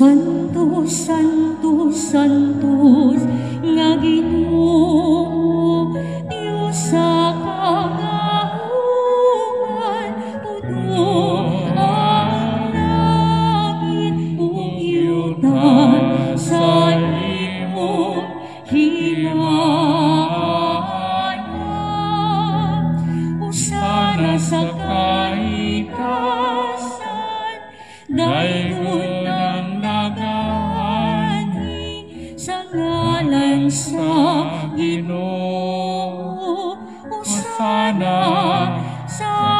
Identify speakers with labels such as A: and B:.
A: Santos, Santos, Santos, nga Ginoo, Dios sa kagahungan, puno ang langit, ug yuta sa imong himaya. Usana sa kaitasan, dayon sa ngalan sa Ginoo, Hosana sa